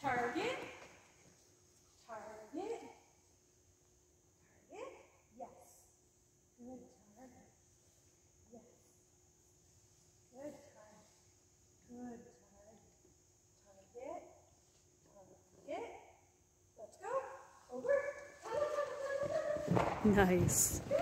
Target. Target. Target. Yes. Good target. Yes. Good target. Good target. Target. Target. Let's go. Over. Nice.